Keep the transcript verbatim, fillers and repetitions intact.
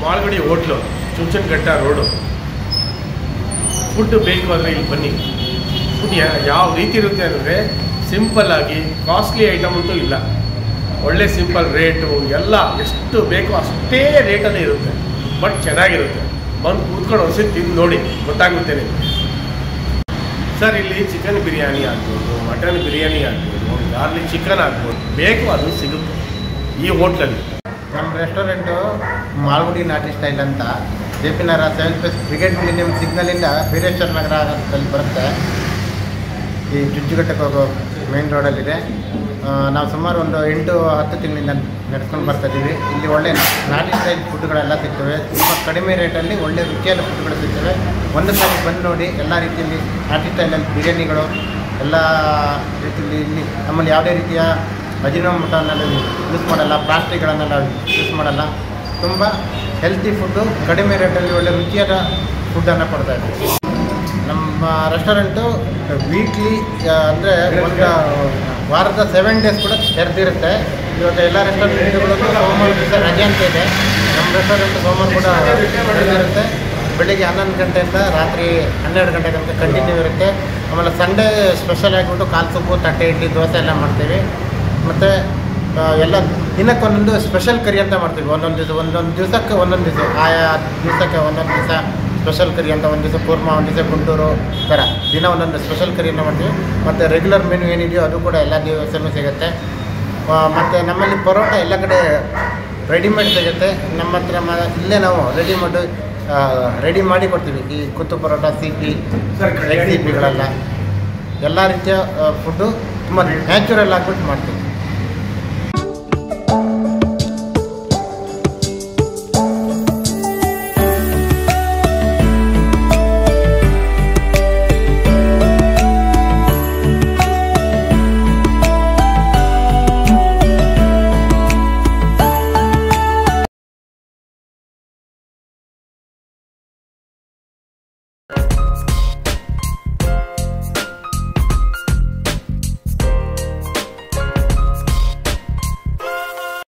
Malgudi hotel, Chunchanaghatta road. Food ಬೇಕು ಅಂದರೆ ಇಲ್ಲಿ ಬನ್ನಿ. ಫುಡ್ ಯಾವ ರೀತಿ ಇರುತ್ತೆ ಅಂದರೆ ಸಿಂಪಲ್ಲಾಗಿ ಕಾಸ್ಟ್ಲಿ ಐಟಮ್ ಅಂತೂ ಇಲ್ಲ. ಒಳ್ಳೆ ಸಿಂಪಲ್ ರೇಟು ಎಲ್ಲ ಎಷ್ಟು ಬೇಕೋ ಅಷ್ಟೇ ರೇಟಲ್ಲೇ ಇರುತ್ತೆ. ಬಟ್ ಚೆನ್ನಾಗಿರುತ್ತೆ. ಬಂದು ಕೂತ್ಕೊಂಡು ಒಂದ್ಸತಿ ತಿಂದು ನೋಡಿ, ಗೊತ್ತಾಗುತ್ತೆ ನಿಮಗೆ. ಸರ್ ಇಲ್ಲಿ ಚಿಕನ್ ಬಿರಿಯಾನಿ ಆಗ್ಬೋದು, ಮಟನ್ ಬಿರಿಯಾನಿ ಆಗ್ಬೋದು, ಗಾರ್ಲಿಕ್ ಚಿಕನ್ ಆಗ್ಬೋದು, ಬೇಕು ಅದು ಸಿಗುತ್ತೆ ಈ ಹೋಟ್ಲಲ್ಲಿ. ನಮ್ಮ ರೆಸ್ಟೋರೆಂಟು ಮಾಲ್ಗುಡಿ ನಾಟಿ ಸ್ಟೈಲ್ ಅಂತ J P Nagar seven plus Brigade Millennium ಸಿಗ್ನಲಿಂದ ಬೀರೇಶ್ವರ ನಗರ ಅಲ್ಲಿ ಬರುತ್ತೆ. ಈ ಚುಂಚುಘಟ್ಟಕ್ಕೆ ಹೋಗೋ ಮೇನ್ ರೋಡಲ್ಲಿದೆ. ನಾವು ಸುಮಾರು ಒಂದು ಎಂಟು ಹತ್ತು ತಿಂಗಳಿಂದ ನಡೆಸ್ಕೊಂಡು ಬರ್ತಾಯಿದ್ದೀವಿ. ಇಲ್ಲಿ ಒಳ್ಳೆ ನಾಟಿ ಸ್ಟೈಲ್ ಫುಡ್ಗಳೆಲ್ಲ ಸಿಗ್ತವೆ. ತುಂಬ ಕಡಿಮೆ ರೇಟಲ್ಲಿ ಒಳ್ಳೆ ರುಚಿಯಾದ ಫುಡ್ಗಳು ಸಿಗ್ತವೆ. ಒಂದು ಸಾರಿ ಬಂದು ನೋಡಿ. ಎಲ್ಲ ರೀತಿಯಲ್ಲಿ ನಾಟಿ ಸ್ಟೈಲಲ್ಲಿ ಬಿರಿಯಾನಿಗಳು ಎಲ್ಲ ರೀತಿಯಲ್ಲಿ ಇಲ್ಲಿ ನಮ್ಮಲ್ಲಿ ಯಾವುದೇ ರೀತಿಯ ಅಜಿನೋಮೋಟೋನೆಲ್ಲ ಯೂಸ್ ಮಾಡಲ್ಲ, ಪ್ಲಾಸ್ಟಿಕ್ಗಳನ್ನೆಲ್ಲ ಯೂಸ್ ಮಾಡಲ್ಲ. ತುಂಬ ಹೆಲ್ತಿ ಫುಡ್ಡು ಕಡಿಮೆ ರೇಟಲ್ಲಿ ಒಳ್ಳೆ ರುಚಿಯಾದ ಫುಡ್ಡನ್ನು ಕೊಡ್ತಾಯಿದ್ದೀವಿ. ನಮ್ಮ ರೆಸ್ಟೋರೆಂಟು ವೀಕ್ಲಿ ಅಂದರೆ ಒಂದು ವಾರದ ಸೆವೆನ್ ಡೇಸ್ ಕೂಡ ತೆರೆದಿರುತ್ತೆ. ಇವಾಗ ಎಲ್ಲ ರೆಸ್ಟೋರೆಂಟ್ಗಳಲ್ಲೂ ಸೋಮವಾರ ದಿವಸ ರಜೆ ಅಂತ ಇದೆ. ನಮ್ಮ ರೆಸ್ಟೋರೆಂಟ್ ಸೋಮವಾರ ಕೂಡ ತೆರೆದಿರುತ್ತೆ. ಬೆಳಿಗ್ಗೆ ಹನ್ನೊಂದು ಗಂಟೆಯಿಂದ ರಾತ್ರಿ ಹನ್ನೆರಡು ಗಂಟೆ ತನಕ ಕಂಟಿನ್ಯೂ ಇರುತ್ತೆ. ಆಮೇಲೆ ಸಂಡೇ ಸ್ಪೆಷಲ್ ಆಗಿಬಿಟ್ಟು ಕಾಲು ಸೊಪ್ಪು, ತಟ್ಟೆ ಇಡ್ಲಿ, ದೋಸೆ ಎಲ್ಲ ಮಾಡ್ತೀವಿ. ಮತ್ತು ಎಲ್ಲ ದಿನಕ್ಕೆ ಒಂದೊಂದು ಸ್ಪೆಷಲ್ ಕರಿ ಅಂತ ಮಾಡ್ತೀವಿ. ಒಂದೊಂದು ದಿವಸ ಒಂದೊಂದು ದಿವಸಕ್ಕೆ ಒಂದೊಂದು ದಿವಸ ಆಯಾ ದಿವಸಕ್ಕೆ ಒಂದೊಂದು ದಿವಸ ಸ್ಪೆಷಲ್ ಕರಿ ಅಂತ, ಒಂದು ದಿವಸ ಕೂರ್ಮ, ಒಂದು ದಿವಸ ಗುಂಟೂರು ಥರ ದಿನ ಒಂದೊಂದು ಸ್ಪೆಷಲ್ ಕರಿಯನ್ನು ಮಾಡ್ತೀವಿ. ಮತ್ತು ರೆಗ್ಯುಲರ್ ಮೆನು ಏನಿದೆಯೋ ಅದು ಕೂಡ ಎಲ್ಲ ದಿವಸವೂ ಸಿಗುತ್ತೆ. ಮತ್ತು ನಮ್ಮಲ್ಲಿ ಪರೋಟ ಎಲ್ಲ ಕಡೆ ರೆಡಿಮೇಡ್ ಸಿಗುತ್ತೆ. ನಮ್ಮ ಹತ್ರ ಮ ಇಲ್ಲೇ ನಾವು ರೆಡಿಮೇಡು ರೆಡಿ ಮಾಡಿ ಕೊಡ್ತೀವಿ. ಈ ಕುತ್ತು ಪರೋಟ, ಸಿಪಿ, ಎಗ್ ಸಿಪಿಗಳೆಲ್ಲ ಎಲ್ಲ ರೀತಿಯ ಫುಡ್ಡು ತುಂಬ ನ್ಯಾಚುರಲ್ ಆಗಿಬಿಟ್ಟು ಮಾಡ್ತೀವಿ.